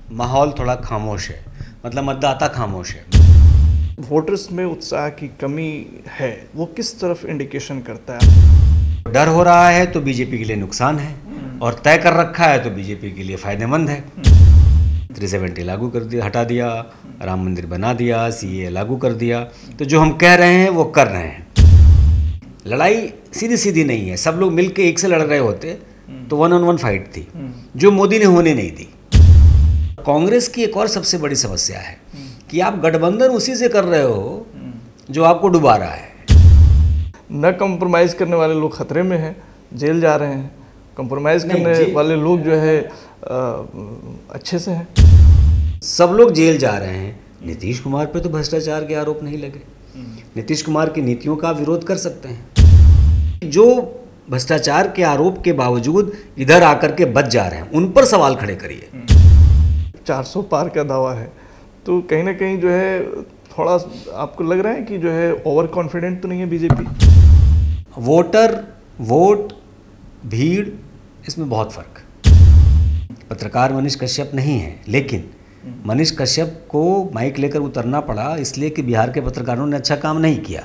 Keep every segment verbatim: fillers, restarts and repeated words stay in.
माहौल थोड़ा खामोश है, मतलब मतदाता खामोश है। वोटर्स में उत्साह की कमी है, वो किस तरफ इंडिकेशन करता है? डर हो रहा है तो बीजेपी के लिए नुकसान है, और तय कर रखा है तो बीजेपी के लिए फायदेमंद है। थ्री सेवेंटी लागू कर दिया, हटा दिया, राम मंदिर बना दिया, सीए लागू कर दिया, तो जो हम कह रहे हैं वो कर रहे हैं। लड़ाई सीधी सीधी नहीं है, सब लोग मिलके एक से लड़ रहे होते तो वन ऑन वन फाइट थी, जो मोदी ने होने नहीं दी। कांग्रेस की एक और सबसे बड़ी समस्या है कि आप गठबंधन उसी से कर रहे हो जो आपको डुबा रहा है। न कंप्रोमाइज़ करने वाले लोग खतरे में हैं, जेल जा रहे हैं। कंप्रोमाइज़ करने वाले लोग जो है आ, अच्छे से हैं। सब लोग जेल जा रहे हैं। नीतीश कुमार पे तो भ्रष्टाचार के आरोप नहीं लगे। नीतीश कुमार की नीतियों का विरोध कर सकते हैं। जो भ्रष्टाचार के आरोप के बावजूद इधर आकर के बच जा रहे हैं, उन पर सवाल खड़े करिए। चार सौ पार का दावा है, तो कहीं ना कहीं जो है थोड़ा आपको लग रहा है कि जो है ओवर कॉन्फिडेंट तो नहीं है बीजेपी? वोटर, वोट, भीड़, इसमें बहुत फर्क। पत्रकार मनीष कश्यप नहीं है, लेकिन मनीष कश्यप को माइक लेकर उतरना पड़ा इसलिए कि बिहार के पत्रकारों ने अच्छा काम नहीं किया।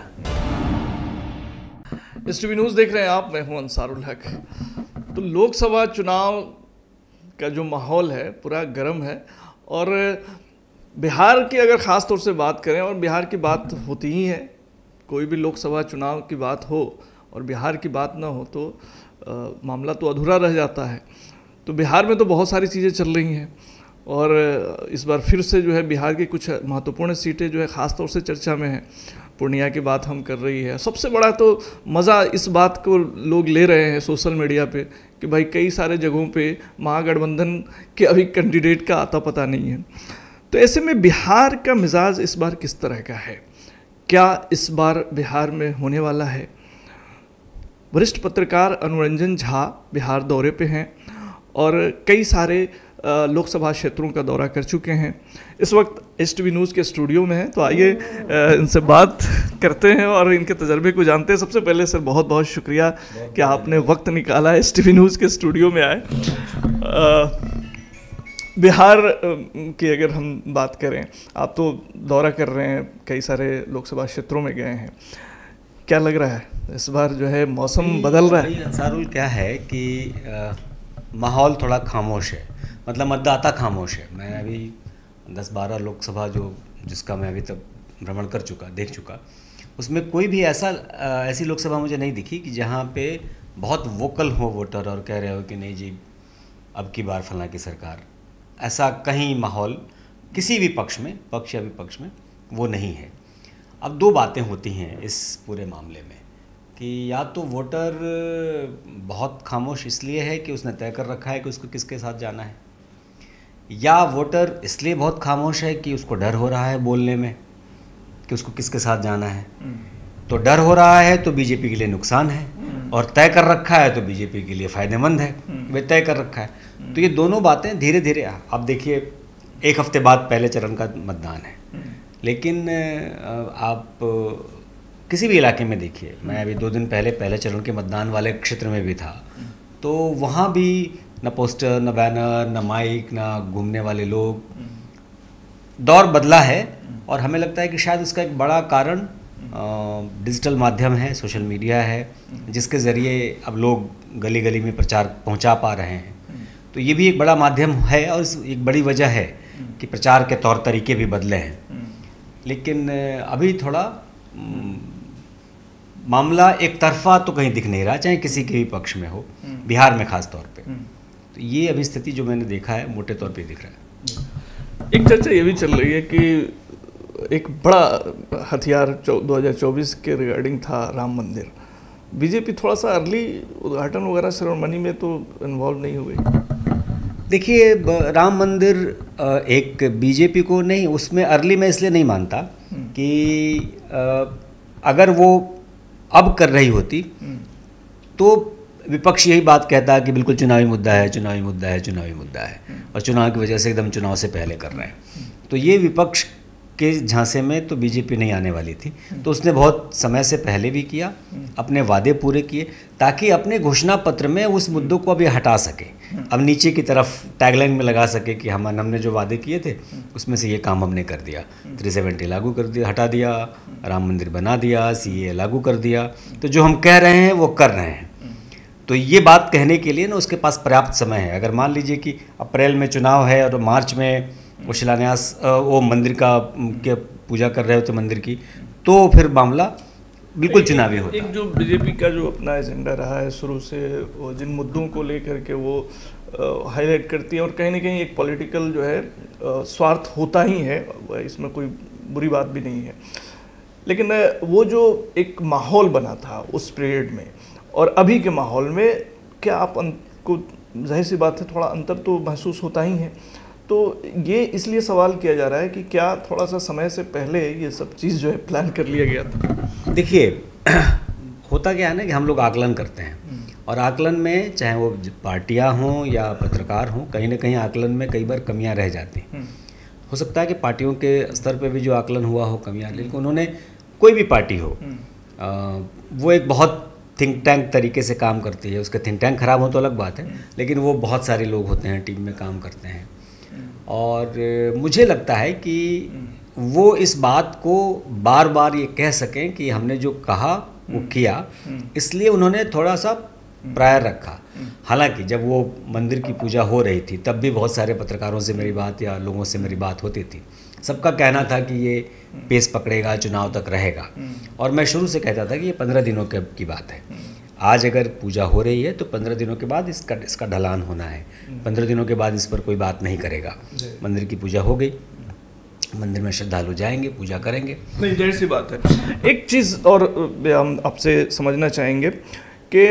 एस टी वी न्यूज़ देख रहे हैं आप, मैं हूं अंसारुल हक। तो लोकसभा चुनाव का जो माहौल है पूरा गर्म है, और बिहार की अगर ख़ास तौर से बात करें, और बिहार की बात होती ही है, कोई भी लोकसभा चुनाव की बात हो और बिहार की बात ना हो तो आ, मामला तो अधूरा रह जाता है। तो बिहार में तो बहुत सारी चीज़ें चल रही हैं, और इस बार फिर से जो है बिहार की कुछ महत्वपूर्ण सीटें जो है ख़ास तौर से चर्चा में हैं। पूर्णिया की बात हम कर रही है। सबसे बड़ा तो मज़ा इस बात को लोग ले रहे हैं सोशल मीडिया पे कि भाई कई सारे जगहों पे महागठबंधन के अभी कैंडिडेट का आता पता नहीं है। तो ऐसे में बिहार का मिजाज इस बार किस तरह का है? क्या इस बार बिहार में होने वाला है? वरिष्ठ पत्रकार अनुरंजन झा बिहार दौरे पे हैं और कई सारे लोकसभा क्षेत्रों का दौरा कर चुके हैं। इस वक्त एस टी वी न्यूज़ के स्टूडियो में हैं, तो आइए इनसे बात करते हैं और इनके तजर्बे को जानते हैं। सबसे पहले सर बहुत बहुत शुक्रिया कि आपने वक्त निकाला एस टी वी न्यूज़ के स्टूडियो में आए। बिहार की अगर हम बात करें, आप तो दौरा कर रहे हैं, कई सारे लोकसभा क्षेत्रों में गए हैं, क्या लग रहा है इस बार जो है मौसम बदल रहा है? अंसारुल, क्या है कि माहौल थोड़ा खामोश है, मतलब मतदाता खामोश है। मैं अभी दस बारह लोकसभा जो जिसका मैं अभी तक भ्रमण कर चुका, देख चुका, उसमें कोई भी ऐसा ऐसी लोकसभा मुझे नहीं दिखी कि जहाँ पे बहुत वोकल हो वोटर और कह रहे हो कि नहीं जी अब की बार फलां की सरकार। ऐसा कहीं माहौल किसी भी पक्ष में, पक्ष या विपक्ष में, वो नहीं है। अब दो बातें होती हैं इस पूरे मामले में कि या तो वोटर बहुत खामोश इसलिए है कि उसने तय कर रखा है कि उसको किसके साथ जाना है, या वोटर इसलिए बहुत खामोश है कि उसको डर हो रहा है बोलने में कि उसको किसके साथ जाना है। तो डर हो रहा है तो बीजेपी के लिए नुकसान है, और तय कर रखा है तो बीजेपी के लिए फ़ायदेमंद है। वे तय कर रखा है, तो ये दोनों बातें धीरे धीरे, आप देखिए एक हफ्ते बाद पहले चरण का मतदान है, लेकिन आप किसी भी इलाके में देखिए, मैं अभी दो दिन पहले पहले चरण के मतदान वाले क्षेत्र में भी था, तो वहाँ भी न पोस्टर, न बैनर, न माइक, न घूमने वाले लोग। दौर बदला है, और हमें लगता है कि शायद उसका एक बड़ा कारण डिजिटल माध्यम है, सोशल मीडिया है, जिसके ज़रिए अब लोग गली गली में प्रचार पहुँचा पा रहे हैं। तो ये भी एक बड़ा माध्यम है, और एक बड़ी वजह है कि प्रचार के तौर तरीके भी बदले हैं। लेकिन अभी थोड़ा मामला एक तरफा तो कहीं दिख नहीं रहा, चाहे किसी के भी पक्ष में हो, बिहार में ख़ास तौर पे। तो ये अभी स्थिति जो मैंने देखा है मोटे तौर पे दिख रहा है। एक चर्चा ये भी चल रही है कि एक बड़ा हथियार दो हज़ार चौबीस के रिगार्डिंग था राम मंदिर। बीजेपी थोड़ा सा अर्ली उद्घाटन वगैरह सेरेमनी में तो इन्वॉल्व नहीं हुई। देखिए, राम मंदिर एक बीजेपी को नहीं, उसमें अर्ली मैं इसलिए नहीं मानता कि अगर वो अब कर रही होती तो विपक्ष यही बात कहता कि बिल्कुल चुनावी मुद्दा है, चुनावी मुद्दा है, चुनावी मुद्दा है, और चुनाव की वजह से एकदम चुनाव से पहले कर रहे हैं। तो ये विपक्ष के झांसे में तो बीजेपी नहीं आने वाली थी, तो उसने बहुत समय से पहले भी किया, अपने वादे पूरे किए ताकि अपने घोषणा पत्र में उस मुद्दों को अभी हटा सके, अब नीचे की तरफ टैगलाइन में लगा सके कि हम हमने जो वादे किए थे उसमें से ये काम हमने कर दिया, थ्री सेवेंटी लागू कर दिया, हटा दिया, राम मंदिर बना दिया, सी ए लागू कर दिया, तो जो हम कह रहे हैं वो कर रहे हैं। तो ये बात कहने के लिए ना उसके पास पर्याप्त समय है। अगर मान लीजिए कि अप्रैल में चुनाव है और मार्च में वो शिलान्यास वो मंदिर का के पूजा कर रहे होते मंदिर की, तो फिर मामला बिल्कुल चुनावी होता है। एक जो बीजेपी का जो अपना एजेंडा रहा है शुरू से, वो जिन मुद्दों को लेकर के वो हाईलाइट करती है और कहीं ना कहीं एक पॉलिटिकल जो है आ, स्वार्थ होता ही है, इसमें कोई बुरी बात भी नहीं है, लेकिन वो जो एक माहौल बना था उस पीरियड में और अभी के माहौल में, क्या आप को जाहिर सी बात है थोड़ा अंतर तो महसूस होता ही है। तो ये इसलिए सवाल किया जा रहा है कि क्या थोड़ा सा समय से पहले ये सब चीज़ जो है प्लान कर लिया गया था? देखिए होता क्या है ना कि हम लोग आकलन करते हैं और आकलन में चाहे वो पार्टियां हों या पत्रकार हों, कहीं ना कहीं आकलन में कई बार कमियां रह जाती हैं। हो सकता है कि पार्टियों के स्तर पे भी जो आकलन हुआ हो कमियां, लेकिन उन्होंने कोई भी पार्टी हो आ, वो एक बहुत थिंक टैंक तरीके से काम करती है। उसके थिंक टैंक खराब हो तो अलग बात है, लेकिन वो बहुत सारे लोग होते हैं, टीम में काम करते हैं और मुझे लगता है कि वो इस बात को बार बार ये कह सकें कि हमने जो कहा वो किया, इसलिए उन्होंने थोड़ा सा प्रायर रखा। हालांकि जब वो मंदिर की पूजा हो रही थी तब भी बहुत सारे पत्रकारों से मेरी बात या लोगों से मेरी बात होती थी, सबका कहना था कि ये पेस पकड़ेगा, चुनाव तक रहेगा, और मैं शुरू से कहता था कि ये पंद्रह दिनों के की बात है। आज अगर पूजा हो रही है तो पंद्रह दिनों के बाद इसका इसका ढलान होना है, पंद्रह दिनों के बाद इस पर कोई बात नहीं करेगा। मंदिर की पूजा हो गई, मंदिर में श्रद्धालु जाएंगे, पूजा करेंगे। नहीं, जाहिर सी बात है। एक चीज़ और हम आपसे समझना चाहेंगे कि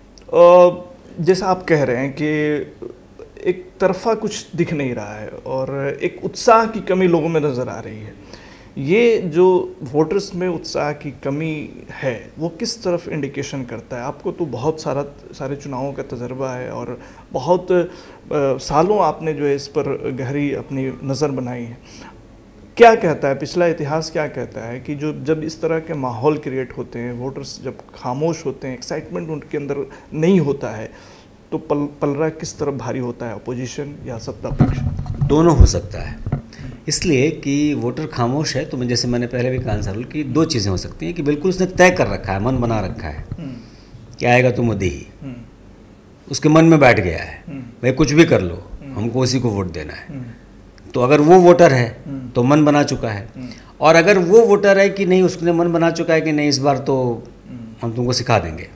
जैसा आप कह रहे हैं कि एक तरफा कुछ दिख नहीं रहा है और एक उत्साह की कमी लोगों में नज़र आ रही है। ये जो वोटर्स में उत्साह की कमी है वो किस तरफ इंडिकेशन करता है? आपको तो बहुत सारा सारे चुनावों का तजर्बा है और बहुत आ, सालों आपने जो है इस पर गहरी अपनी नज़र बनाई है। क्या कहता है पिछला इतिहास, क्या कहता है कि जो जब इस तरह के माहौल क्रिएट होते हैं, वोटर्स जब खामोश होते हैं, एक्साइटमेंट उनके अंदर नहीं होता है, तो पल पलरा किस तरफ भारी होता है, अपोजिशन या सत्ता पक्ष? दोनों हो सकता है, इसलिए कि वोटर खामोश है तो मैं जैसे मैंने पहले भी कहा सर कि दो चीज़ें हो सकती हैं कि बिल्कुल उसने तय कर रखा है, मन बना रखा है कि आएगा तो मोदी ही, उसके मन में बैठ गया है भाई कुछ भी कर लो हमको उसी को वोट देना है। तो अगर वो वोटर है तो मन बना चुका है, और अगर वो वोटर है कि नहीं उसने मन बना चुका है कि नहीं इस बार तो हम तुमको सिखा देंगे,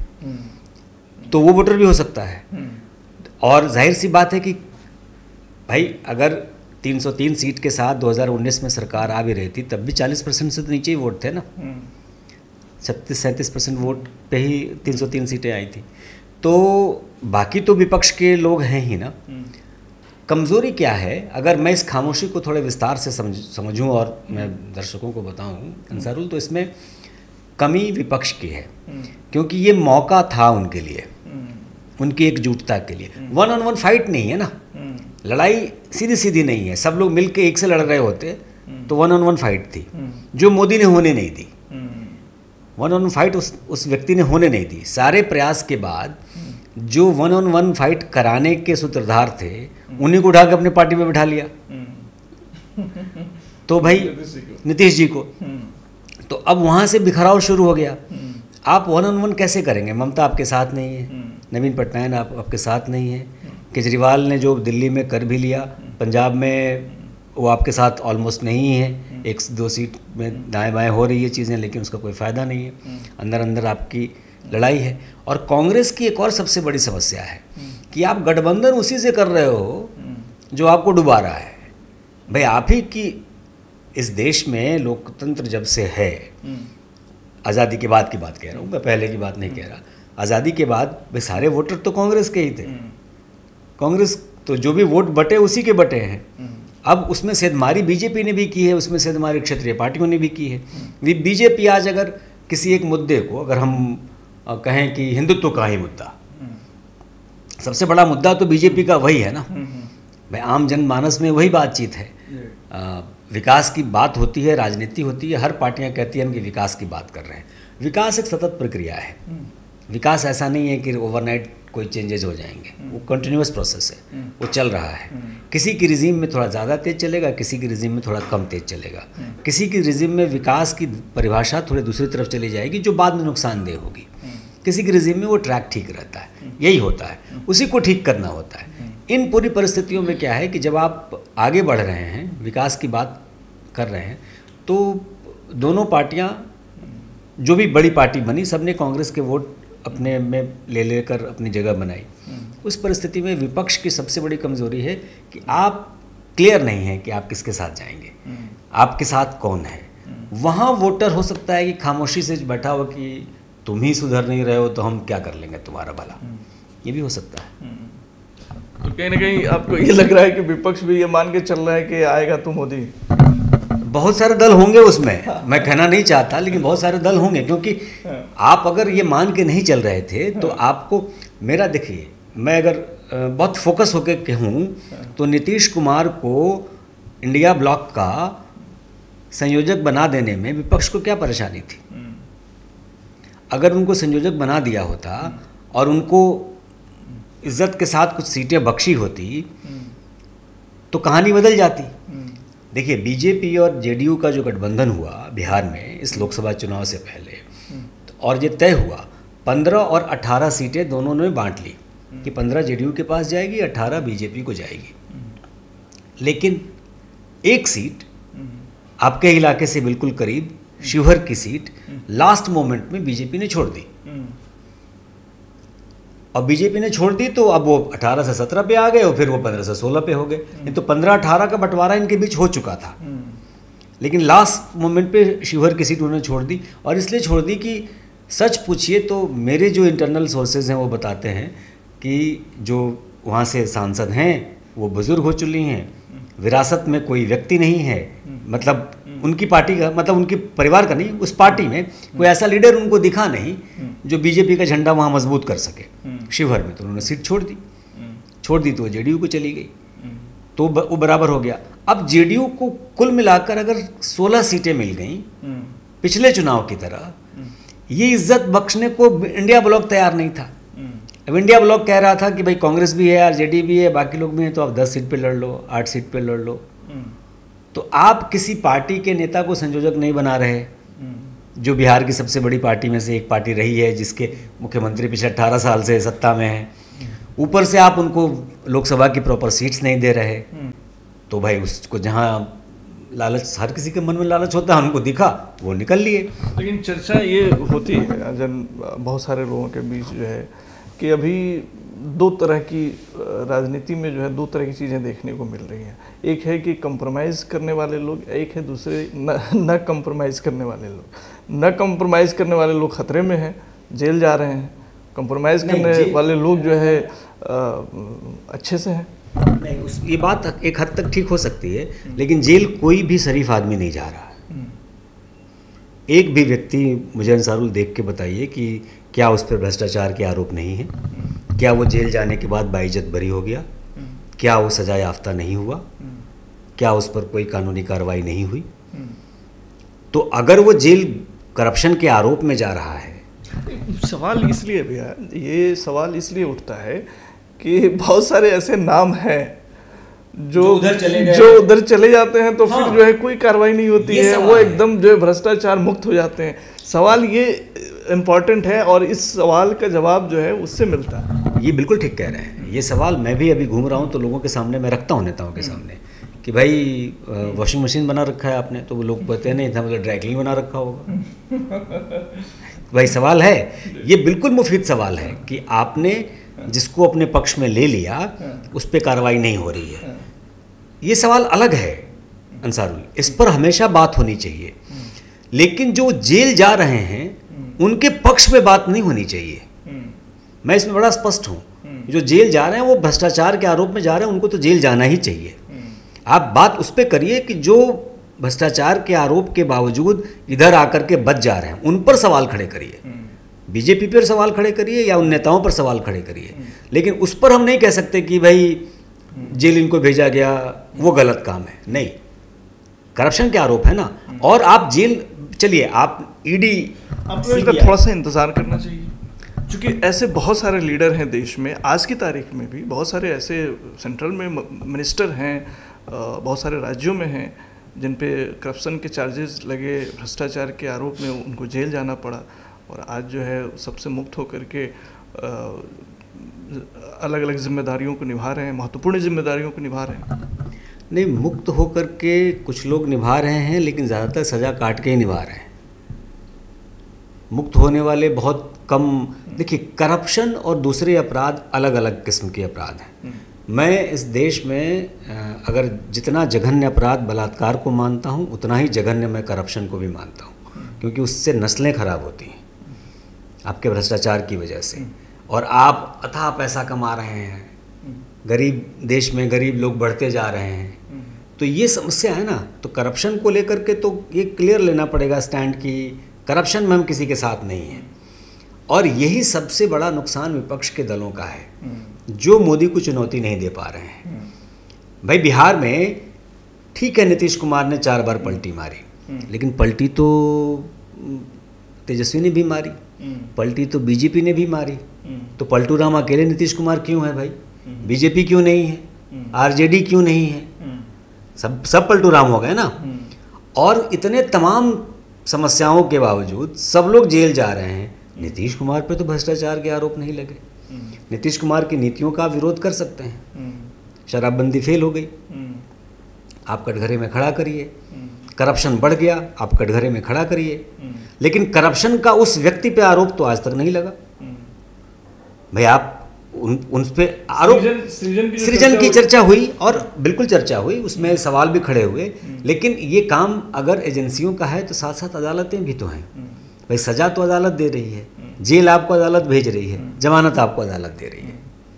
तो वो वोटर भी हो सकता है। और जाहिर सी बात है कि भाई अगर तीन सौ तीन सीट के साथ दो हज़ार उन्नीस में सरकार आ भी रही थी तब भी चालीस परसेंट से तो नीचे ही वोट थे ना, छत्तीस सैंतीस परसेंट वोट पे ही तीन सौ तीन सीटें आई थी। तो बाकी तो विपक्ष के लोग हैं ही ना। कमज़ोरी क्या है, अगर मैं इस खामोशी को थोड़े विस्तार से समझ समझूं और मैं दर्शकों को बताऊं अंसारुल, तो इसमें कमी विपक्ष की है, क्योंकि ये मौका था उनके लिए, उनकी एकजुटता के लिए। वन ऑन वन फाइट नहीं है ना, लड़ाई सीधी सीधी नहीं है, सब लोग मिलके एक से लड़ रहे होते तो वन ऑन वन फाइट थी, जो मोदी ने होने नहीं दी। वन ऑन वन फाइट उस उस व्यक्ति ने होने नहीं दी। सारे प्रयास के बाद जो वन ऑन वन फाइट कराने के सूत्रधार थे उन्हीं को उठा के अपनी पार्टी में बिठा लिया, तो भाई नीतीश जी को। तो अब वहाँ से बिखराव शुरू हो गया। आप वन ऑन वन कैसे करेंगे? ममता आपके साथ नहीं है, नवीन पटनायक आप आपके साथ नहीं है, केजरीवाल ने जो दिल्ली में कर भी लिया, पंजाब में वो आपके साथ ऑलमोस्ट नहीं है, एक दो सीट में दाएं बाएं हो रही है चीज़ें, लेकिन उसका कोई फ़ायदा नहीं है, अंदर अंदर आपकी लड़ाई है। और कांग्रेस की एक और सबसे बड़ी समस्या है कि आप गठबंधन उसी से कर रहे हो जो आपको डुबा रहा है। भाई आप ही की इस देश में लोकतंत्र जब से है, आज़ादी के बाद की बात कह रहा हूँ मैं, पहले की बात नहीं कह रहा, आज़ादी के बाद भाई सारे वोटर तो कांग्रेस के ही थे, कांग्रेस तो जो भी वोट बटे उसी के बटे हैं। अब उसमें सेंधमारी बीजेपी ने भी की है, उसमें सेंधमारी क्षेत्रीय पार्टियों ने भी की है। बीजेपी आज अगर किसी एक मुद्दे को, अगर हम कहें कि हिंदुत्व का ही मुद्दा, सबसे बड़ा मुद्दा तो बीजेपी का वही है ना भाई, आम जनमानस में वही बातचीत है। आ, विकास की बात होती है, राजनीति होती है, हर पार्टियां कहती हैं कि विकास की बात कर रहे हैं। विकास एक सतत प्रक्रिया है। विकास ऐसा नहीं है कि ओवरनाइट कोई चेंजेस हो जाएंगे, वो कंटिन्यूस प्रोसेस है, वो चल रहा है। किसी की रिजीम में थोड़ा ज़्यादा तेज चलेगा, किसी की रिजीम में थोड़ा कम तेज चलेगा, किसी की रिजीम में विकास की परिभाषा थोड़ी दूसरी तरफ चली जाएगी जो बाद में नुकसानदेह होगी, किसी की रिजीम में वो ट्रैक ठीक रहता है। यही होता है, उसी को ठीक करना होता है। इन पूरी परिस्थितियों में क्या है कि जब आप आगे बढ़ रहे हैं, विकास की बात कर रहे हैं, तो दोनों पार्टियां, जो भी बड़ी पार्टी बनी, सबने कांग्रेस के वोट अपने में ले लेकर अपनी जगह बनाई। उस परिस्थिति में विपक्ष की सबसे बड़ी कमजोरी है कि आप क्लियर नहीं हैं कि आप किसके साथ जाएंगे, आपके साथ कौन है। वहाँ वोटर हो सकता है कि खामोशी से बैठा हो कि तुम ही सुधर नहीं रहे हो तो हम क्या कर लेंगे तुम्हारा भला, ये भी हो सकता है। तो कहीं ना कहीं आपको ये लग रहा है कि विपक्ष भी ये मान के चल रहा है कि आएगा तो मोदी? बहुत सारे दल होंगे उसमें, मैं कहना नहीं चाहता, लेकिन बहुत सारे दल होंगे, क्योंकि आप अगर ये मान के नहीं चल रहे थे तो आपको, मेरा देखिए, मैं अगर बहुत फोकस होकर कहूँ तो नीतीश कुमार को इंडिया ब्लॉक का संयोजक बना देने में विपक्ष को क्या परेशानी थी? अगर उनको संयोजक बना दिया होता और उनको इज्जत के साथ कुछ सीटें बख्शी होती तो कहानी बदल जाती। देखिए, बीजेपी और जेडीयू का जो गठबंधन हुआ बिहार में इस लोकसभा चुनाव से पहले, और ये तय हुआ पंद्रह और अठारह सीटें दोनों ने बांट ली कि पंद्रह जेडीयू के पास जाएगी, अठारह बीजेपी को जाएगी। लेकिन एक सीट आपके इलाके से बिल्कुल करीब, शिवहर की सीट, लास्ट मोमेंट में बीजेपी ने छोड़ दी। और बीजेपी ने छोड़ दी तो अब वो अठारह से सत्रह पे आ गए और फिर वो पंद्रह से सोलह पे हो गए। नहीं तो पंद्रह अठारह का बंटवारा इनके बीच हो चुका था, लेकिन लास्ट मोमेंट पे शिवहर की सीट उन्होंने छोड़ दी। और इसलिए छोड़ दी कि सच पूछिए तो मेरे जो इंटरनल सोर्सेज हैं वो बताते हैं कि जो वहाँ से सांसद हैं वो बुजुर्ग हो चुकी हैं, विरासत में कोई व्यक्ति नहीं है, मतलब उनकी पार्टी का, मतलब उनके परिवार का नहीं, उस पार्टी में कोई ऐसा लीडर उनको दिखा नहीं जो बीजेपी का झंडा वहाँ मजबूत कर सके शिवहर में। तो उन्होंने सीट छोड़ दी, छोड़ दी तो जेडीयू को चली गई, तो वो बराबर हो गया। अब जेडीयू को कुल मिलाकर अगर सोलह सीटें मिल गई पिछले चुनाव की तरह, ये इज्जत बख्शने को इंडिया ब्लॉक तैयार नहीं था। अब इंडिया ब्लॉक कह रहा था कि भाई कांग्रेस भी है, आरजेडी भी है, बाकी लोग भी हैं, तो आप दस सीट पे लड़ लो, आठ सीट पे लड़ लो। तो आप किसी पार्टी के नेता को संयोजक नहीं बना रहे, जो बिहार की सबसे बड़ी पार्टी में से एक पार्टी रही है, जिसके मुख्यमंत्री पिछले अठारह साल से सत्ता में है। ऊपर से आप उनको लोकसभा की प्रॉपर सीट्स नहीं दे रहे, तो भाई उसको जहाँ लालच, हर किसी के मन में लालच होता है, हमको दिखा वो निकल लिए। लेकिन चर्चा ये होती है जन बहुत सारे लोगों के बीच जो है कि अभी दो तरह की राजनीति में जो है दो तरह की चीज़ें देखने को मिल रही हैं। एक है कि कंप्रोमाइज़ करने वाले लोग, एक है दूसरे न न कंप्रोमाइज़ करने वाले लोग। न कंप्रोमाइज़ करने वाले लोग खतरे में हैं, जेल जा रहे हैं। कंप्रोमाइज़ करने वाले लोग जो है आ, अच्छे से हैं। नहीं, उस ये बात एक हद तक ठीक हो सकती है, लेकिन जेल कोई भी शरीफ आदमी नहीं जा रहा है। एक भी व्यक्ति मुझे अंसारुल देख के बताइए कि क्या उस पर भ्रष्टाचार के आरोप नहीं है, क्या वो जेल जाने के बाद बाइज्जत बरी हो गया, क्या वो सजा याफ्ता नहीं हुआ, क्या उस पर कोई कानूनी कार्रवाई नहीं हुई। तो अगर वो जेल करप्शन के आरोप में जा रहा है, सवाल इसलिए भैया, ये सवाल इसलिए उठता है कि बहुत सारे ऐसे नाम हैं जो जो उधर चले गए, जो उधर चले जाते हैं तो हाँ, फिर जो है कोई कार्रवाई नहीं होती है, वो एकदम जो है भ्रष्टाचार मुक्त हो जाते हैं। सवाल ये इम्पॉर्टेंट है और इस सवाल का जवाब जो है उससे मिलता है। ये बिल्कुल ठीक कह रहे हैं। ये सवाल मैं भी अभी घूम रहा हूँ तो लोगों के सामने मैं रखता हूँ, नेताओं के सामने, कि भाई वॉशिंग मशीन बना रखा है आपने, तो वो लोग कहते नहीं था, मतलब ड्राई क्लीन बना रखा होगा। भाई सवाल है, ये बिल्कुल मुफीद सवाल है कि आपने जिसको अपने पक्ष में ले लिया उस पर कार्रवाई नहीं हो रही है। ये सवाल अलग है अंसारुल, इस पर हमेशा बात होनी चाहिए, लेकिन जो जेल जा रहे हैं उनके पक्ष में बात नहीं होनी चाहिए। मैं इसमें बड़ा स्पष्ट हूँ, जो जेल जा रहे हैं वो भ्रष्टाचार के आरोप में जा रहे हैं, उनको तो जेल जाना ही चाहिए। आप बात उस पर करिए कि जो भ्रष्टाचार के आरोप के बावजूद इधर आकर के बच जा रहे हैं उन पर सवाल खड़े करिए, बीजेपी पर सवाल खड़े करिए या उन नेताओं पर सवाल खड़े करिए, लेकिन उस पर हम नहीं कह सकते कि भाई जेल इनको भेजा गया वो गलत काम है। नहीं, करप्शन के आरोप है ना, और आप जेल चलिए, आप ईडी आपको इसका थोड़ा सा इंतज़ार करना चाहिए, क्योंकि ऐसे बहुत सारे लीडर हैं देश में आज की तारीख में भी, बहुत सारे ऐसे सेंट्रल में मिनिस्टर हैं, बहुत सारे राज्यों में हैं जिन पे करप्शन के चार्जेस लगे, भ्रष्टाचार के आरोप में उनको जेल जाना पड़ा, और आज जो है सबसे मुक्त होकर के अलग अलग जिम्मेदारियों को निभा रहे हैं, महत्वपूर्ण जिम्मेदारियों को निभा रहे हैं। नहीं, मुक्त होकर के कुछ लोग निभा रहे हैं, लेकिन ज़्यादातर सज़ा काट के ही निभा रहे हैं। मुक्त होने वाले बहुत कम। देखिए, करप्शन और दूसरे अपराध अलग अलग किस्म के अपराध हैं। मैं इस देश में अगर जितना जघन्य अपराध बलात्कार को मानता हूँ, उतना ही जघन्य मैं करप्शन को भी मानता हूँ, क्योंकि उससे नस्लें खराब होती हैं आपके भ्रष्टाचार की वजह से, और आप अथाह पैसा कमा रहे हैं, गरीब देश में गरीब लोग बढ़ते जा रहे हैं, तो ये समस्या है ना। तो करप्शन को लेकर के तो ये क्लियर लेना पड़ेगा स्टैंड की करप्शन में हम किसी के साथ नहीं हैं, और यही सबसे बड़ा नुकसान विपक्ष के दलों का है जो मोदी को चुनौती नहीं दे पा रहे हैं। भाई, बिहार में ठीक है, नीतीश कुमार ने चार बार पलटी मारी, लेकिन पलटी तो तेजस्वी ने भी मारी, पलटी तो बीजेपी ने भी मारी, तो पलटू राम अकेले नीतीश कुमार क्यों है भाई? बीजेपी क्यों नहीं है? आरजेडी क्यों नहीं है? सब सब पलटू राम हो गए ना। और इतने तमाम समस्याओं के बावजूद सब लोग जेल जा रहे हैं, नीतीश कुमार पे तो भ्रष्टाचार के आरोप नहीं लगे। नीतीश कुमार की नीतियों का विरोध कर सकते हैं, शराबबंदी फेल हो गई, आप कटघरे में खड़ा करिए, करप्शन बढ़ गया, आप कटघरे में खड़ा करिए, लेकिन करप्शन का उस व्यक्ति पे आरोप तो आज तक नहीं लगा। भाई, आप उन उन पे आरोप सृजन, सृजन की चर्चा हुई, और बिल्कुल चर्चा हुई, उसमें सवाल भी खड़े हुए, लेकिन ये काम अगर एजेंसियों का है तो साथ साथ अदालतें भी तो हैं। भाई, सजा तो अदालत दे रही है, जेल आपको अदालत भेज रही है, जमानत आपको अदालत दे रही है।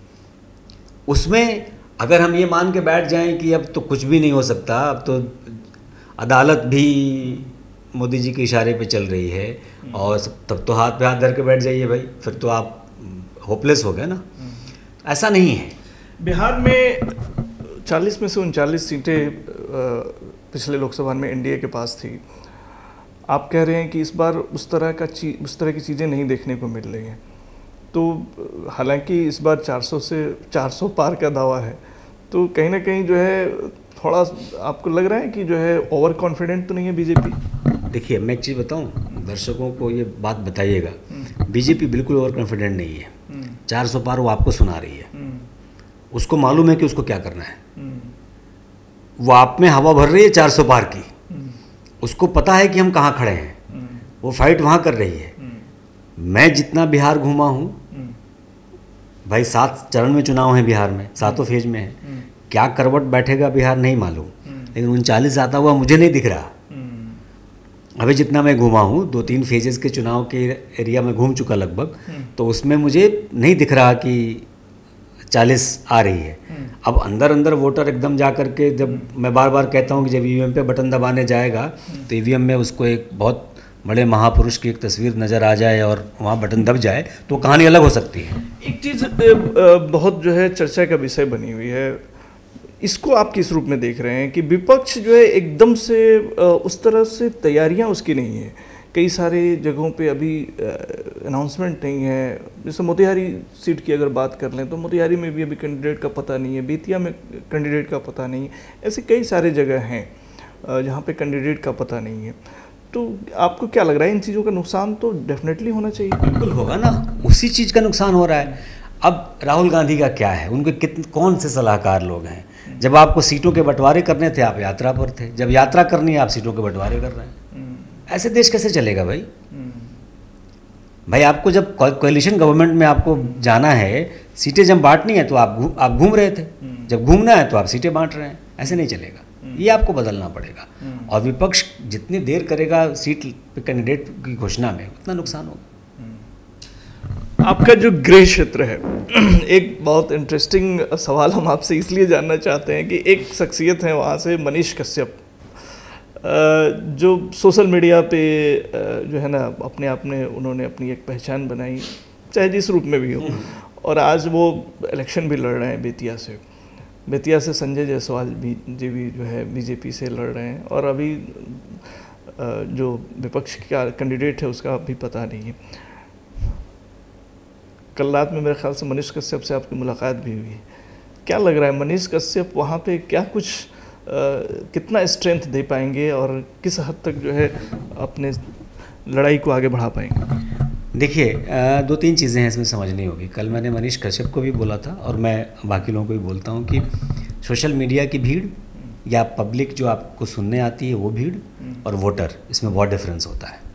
उसमें अगर हम ये मान के बैठ जाएं कि अब तो कुछ भी नहीं हो सकता, अब तो अदालत भी मोदी जी के इशारे पे चल रही है, और तब तो हाथ पे हाथ धर के बैठ जाइए भाई, फिर तो आप होपलेस हो गए ना। ऐसा नहीं है। बिहार में चालीस में से उनचालीस सीटें पिछले लोकसभा में एनडीए के पास थी। आप कह रहे हैं कि इस बार उस तरह का चीज उस तरह की चीज़ें नहीं देखने को मिल रही हैं, तो हालांकि इस बार चार सौ से चार सौ पार का दावा है, तो कहीं ना कहीं जो है थोड़ा आपको लग रहा है कि जो है ओवर कॉन्फिडेंट तो नहीं है बीजेपी? देखिए, मैं एक चीज़ बताऊं, दर्शकों को ये बात बताइएगा, बीजेपी बिल्कुल ओवर कॉन्फिडेंट नहीं है। चार सौ पार वो आपको सुना रही है, उसको मालूम है कि उसको क्या करना है, वो आप में हवा भर रही है चार सौ पार की, उसको पता है कि हम कहाँ खड़े हैं, वो फाइट वहाँ कर रही है। मैं जितना बिहार घूमा हूँ भाई, सात चरण में चुनाव है बिहार में, सातों फेज में है, क्या करवट बैठेगा बिहार नहीं मालूम, लेकिन उनचालीस आता हुआ मुझे नहीं दिख रहा। अभी जितना मैं घूमा हूँ, दो तीन फेजेस के चुनाव के एरिया में घूम चुका लगभग, तो उसमें मुझे नहीं दिख रहा कि चालीस आ रही है। अब अंदर अंदर वोटर एकदम जा कर के, जब मैं बार बार कहता हूँ कि जब ईवीएम पे बटन दबाने जाएगा तो ईवीएम में उसको एक बहुत बड़े महापुरुष की एक तस्वीर नज़र आ जाए और वहाँ बटन दब जाए तो कहानी अलग हो सकती है। एक चीज़ बहुत जो है चर्चा का विषय बनी हुई है, इसको आप किस रूप में देख रहे हैं कि विपक्ष जो है एकदम से उस तरह से तैयारियां उसकी नहीं है, कई सारे जगहों पे अभी अनाउंसमेंट नहीं है। जैसे मोतिहारी सीट की अगर बात कर लें तो मोतिहारी में भी अभी कैंडिडेट का पता नहीं है, बेतिया में कैंडिडेट का पता नहीं है, ऐसे कई सारे जगह हैं जहाँ पे कैंडिडेट का पता नहीं है। तो आपको क्या लग रहा है, इन चीज़ों का नुकसान तो डेफिनेटली होना चाहिए? बिल्कुल होगा ना, उसी चीज़ का नुकसान हो रहा है। अब राहुल गांधी का क्या है, उनके कितने कौन से सलाहकार लोग हैं? जब आपको सीटों के बंटवारे करने थे आप यात्रा पर थे, जब यात्रा करनी है आप सीटों के बंटवारे कर रहे हैं। ऐसे देश कैसे चलेगा भाई? भाई आपको जब कोalition गवर्नमेंट में आपको जाना है, सीटें जब बांटनी है तो आप आप घूम रहे थे, जब घूमना है तो आप सीटें बांट रहे हैं। ऐसे नहीं चलेगा, ये आपको बदलना पड़ेगा। और विपक्ष जितनी देर करेगा सीट पे कैंडिडेट की घोषणा में, उतना नुकसान होगा। आपका जो गृह क्षेत्र है, एक बहुत इंटरेस्टिंग सवाल हम आपसे इसलिए जानना चाहते हैं कि एक शख्सियत है वहाँ से, मनीष कश्यप, जो सोशल मीडिया पे जो है ना अपने आप में उन्होंने अपनी एक पहचान बनाई, चाहे जिस रूप में भी हो, और आज वो इलेक्शन भी लड़ रहे हैं बेतिया से। बेतिया से संजय जायसवाल भी जी भी जो है बीजेपी से लड़ रहे हैं, और अभी जो विपक्ष का कैंडिडेट है उसका अभी पता नहीं है। कल रात में मेरे ख्याल से मनीष कश्यप से आपकी मुलाकात भी हुई है। क्या लग रहा है मनीष कश्यप वहाँ पे क्या कुछ आ, कितना स्ट्रेंथ दे पाएंगे और किस हद तक जो है अपने लड़ाई को आगे बढ़ा पाएंगे? देखिए, दो तीन चीज़ें हैं इसमें समझनी होगी। कल मैंने मनीष कश्यप को भी बोला था और मैं बाकी लोगों को भी बोलता हूँ कि सोशल मीडिया की भीड़ या पब्लिक जो आपको सुनने आती है वो भीड़ और वोटर, इसमें बहुत डिफरेंस होता है।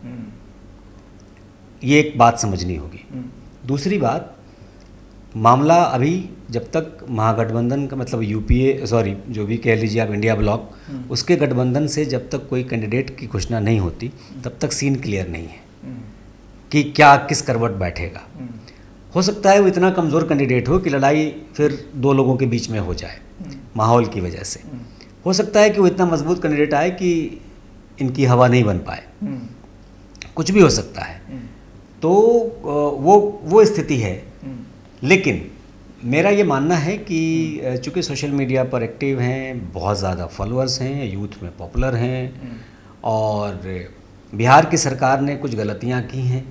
ये एक बात समझनी होगी। दूसरी बात, मामला अभी जब तक महागठबंधन का मतलब यूपीए सॉरी जो भी कह लीजिए आप इंडिया ब्लॉक, उसके गठबंधन से जब तक कोई कैंडिडेट की घोषणा नहीं होती तब तक सीन क्लियर नहीं है कि क्या किस करवट बैठेगा। हो सकता है वो इतना कमज़ोर कैंडिडेट हो कि लड़ाई फिर दो लोगों के बीच में हो जाए माहौल की वजह से। हो सकता है कि वो इतना मजबूत कैंडिडेट आए कि इनकी हवा नहीं बन पाए, कुछ भी हो सकता है। तो वो वो स्थिति है। लेकिन मेरा ये मानना है कि चूँकि सोशल मीडिया पर एक्टिव हैं, बहुत ज़्यादा फॉलोअर्स हैं, यूथ में पॉपुलर हैं, और बिहार की सरकार ने कुछ गलतियाँ की हैं।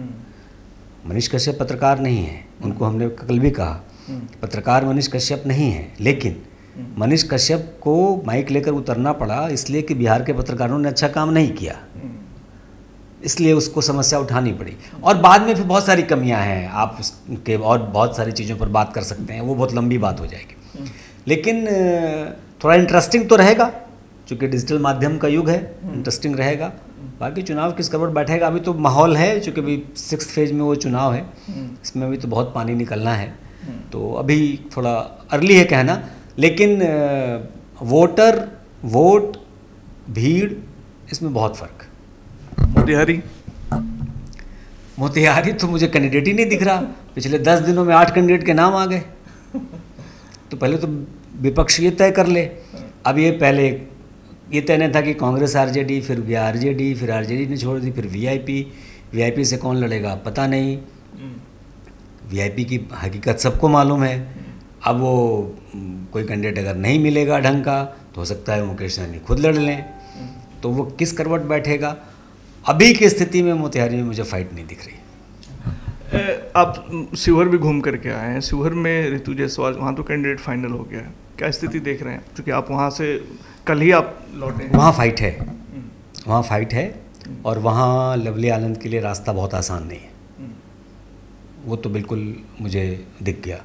मनीष कश्यप पत्रकार नहीं हैं, उनको हमने कल भी कहा पत्रकार मनीष कश्यप नहीं हैं, लेकिन मनीष कश्यप को माइक लेकर उतरना पड़ा इसलिए कि बिहार के पत्रकारों ने अच्छा काम नहीं किया, इसलिए उसको समस्या उठानी पड़ी। और बाद में फिर बहुत सारी कमियां हैं, आप उसके और बहुत सारी चीज़ों पर बात कर सकते हैं, वो बहुत लंबी बात हो जाएगी। लेकिन थोड़ा इंटरेस्टिंग तो रहेगा, चूँकि डिजिटल माध्यम का युग है, इंटरेस्टिंग रहेगा। बाकी चुनाव किस करवट बैठेगा अभी तो माहौल है, चूँकि अभी सिक्स्थ फेज में वो चुनाव है, इसमें अभी तो बहुत पानी निकलना है, तो अभी थोड़ा अर्ली है कहना। लेकिन वोटर, वोट, भीड़, इसमें बहुत फ़र्क। मोतिहारी मोतिहारी तो मुझे कैंडिडेट ही नहीं दिख रहा। पिछले दस दिनों में आठ कैंडिडेट के नाम आ गए। तो पहले तो विपक्ष ये तय कर ले। अब ये पहले ये तय नहीं था कि कांग्रेस आरजेडी, फिर गया आरजेडी, फिर आरजेडी ने छोड़ दी, फिर वीआईपी। वीआईपी से कौन लड़ेगा पता नहीं। वीआईपी की हकीकत सबको मालूम है। अब वो कोई कैंडिडेट अगर नहीं मिलेगा ढंग का तो हो सकता है मुकेश सहनी खुद लड़ लें, तो वो किस करवट बैठेगा अभी की स्थिति में मोतिहारी में मुझे फाइट नहीं दिख रही। आप शिवहर भी घूम करके आए हैं, शिवहर में ऋतु जायसवाल, वहाँ तो कैंडिडेट फाइनल हो गया है, क्या स्थिति देख रहे हैं? क्योंकि आप वहाँ से कल ही आप लौटे हैं। वहाँ फाइट है, वहाँ फाइट है, और वहाँ लवली आनंद के लिए रास्ता बहुत आसान नहीं है, वो तो बिल्कुल मुझे दिख गया।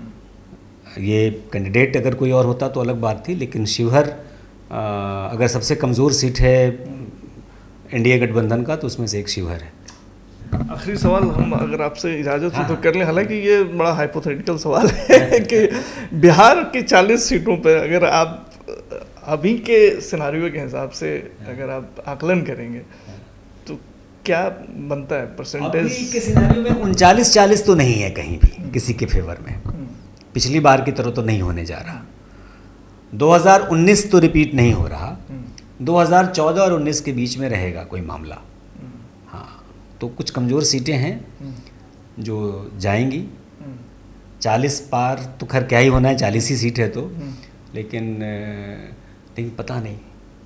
ये कैंडिडेट अगर कोई और होता तो अलग बात थी, लेकिन शिवहर अगर सबसे कमज़ोर सीट है इंडिया गठबंधन का तो उसमें से एक शिवहर है। आखिरी सवाल हम अगर आपसे इजाज़त हो तो कर लें, हालांकि ये बड़ा हाइपोथेटिकल सवाल है कि बिहार की चालीस सीटों पर अगर आप अभी के सिनारियो के हिसाब से अगर आप आकलन करेंगे तो क्या बनता है परसेंटेज? अभी के सिनारियो में उनचालीस चालीस तो नहीं है कहीं भी किसी के फेवर में, पिछली बार की तरह तो नहीं होने जा रहा। दो हज़ार उन्नीस तो रिपीट नहीं हो रहा, दो हज़ार चौदह और उन्नीस के बीच में रहेगा कोई मामला। हाँ, तो कुछ कमज़ोर सीटें हैं जो जाएंगी। चालीस पार तो खैर क्या ही होना है, चालीस ही सीट है तो, लेकिन लेकिन पता नहीं।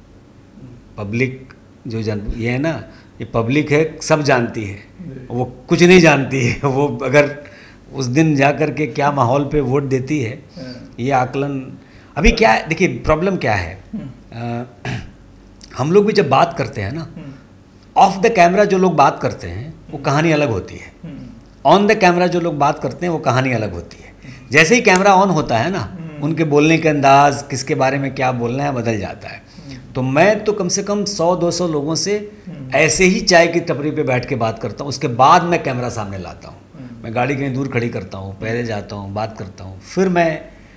पब्लिक जो जान ये है ना, ये पब्लिक है, सब जानती है, वो कुछ नहीं जानती है। वो अगर उस दिन जा कर के क्या माहौल पे वोट देती है, ये आकलन अभी क्या है। देखिए प्रॉब्लम क्या है, आ, हम लोग भी जब बात करते हैं ना, ऑफ द कैमरा जो लोग बात करते हैं वो कहानी अलग होती है, ऑन द कैमरा जो लोग बात करते हैं वो कहानी अलग होती है। जैसे ही कैमरा ऑन होता है ना, उनके बोलने के अंदाज, किसके बारे में क्या बोलना है, बदल जाता है। तो मैं तो कम से कम सौ दो सौ लोगों से ऐसे ही चाय की टपरी पे बैठ के बात करता हूँ, उसके बाद मैं कैमरा सामने लाता हूँ। मैं गाड़ी कहीं दूर खड़ी करता हूँ, पहले जाता हूँ, बात करता हूँ, फिर मैं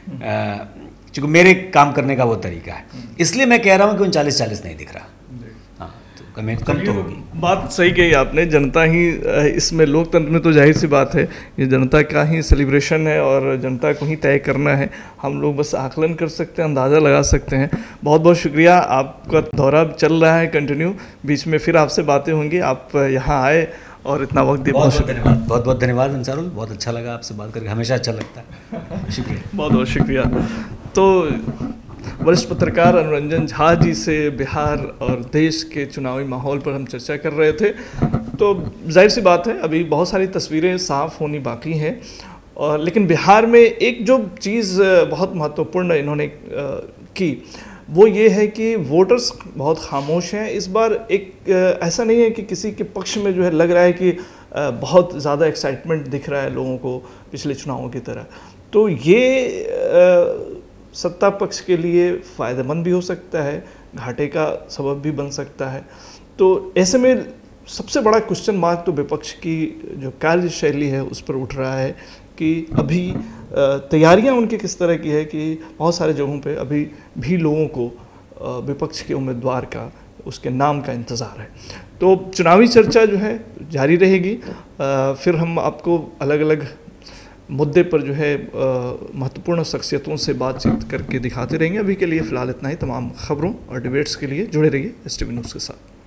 चूँकि मेरे काम करने का वो तरीका है, इसलिए मैं कह रहा हूँ कि उनचालीस चालीस नहीं दिख रहा। हाँ, तो कम कम तो होगी। बात सही कही आपने, जनता ही इसमें, लोकतंत्र में तो जाहिर सी बात है ये जनता का ही सेलिब्रेशन है और जनता को ही तय करना है। हम लोग बस आकलन कर सकते हैं, अंदाज़ा लगा सकते हैं। बहुत बहुत शुक्रिया, आपका दौरा चल रहा है कंटिन्यू, बीच में फिर आपसे बातें होंगी। आप यहाँ आए और इतना वक्त दिया, बहुत बहुत धन्यवाद। बहुत बहुत धन्यवाद अंसारुल, बहुत अच्छा लगा आपसे बात करके, हमेशा अच्छा लगता है। शुक्रिया, बहुत बहुत शुक्रिया। तो वरिष्ठ पत्रकार अनुरंजन झा जी से बिहार और देश के चुनावी माहौल पर हम चर्चा कर रहे थे। तो जाहिर सी बात है अभी बहुत सारी तस्वीरें साफ होनी बाकी हैं, और लेकिन बिहार में एक जो चीज़ बहुत महत्वपूर्ण इन्होंने की वो ये है कि वोटर्स बहुत खामोश हैं इस बार। एक ऐसा नहीं है कि किसी के पक्ष में जो है लग रहा है कि बहुत ज़्यादा एक्साइटमेंट दिख रहा है लोगों को पिछले चुनावों की तरह। तो ये सत्ता पक्ष के लिए फ़ायदेमंद भी हो सकता है, घाटे का सबब भी बन सकता है। तो ऐसे में सबसे बड़ा क्वेश्चन मार्क तो विपक्ष की जो कार्यशैली है उस पर उठ रहा है कि अभी तैयारियां उनकी किस तरह की है कि बहुत सारे जगहों पे अभी भी लोगों को विपक्ष के उम्मीदवार का उसके नाम का इंतज़ार है। तो चुनावी चर्चा जो है जारी रहेगी, फिर हम आपको अलग अलग मुद्दे पर जो है महत्वपूर्ण शख्सियतों से बातचीत करके दिखाते रहेंगे। अभी के लिए फ़िलहाल इतना ही। तमाम खबरों और डिबेट्स के लिए जुड़े रहिए एस टी वी न्यूज़ के साथ।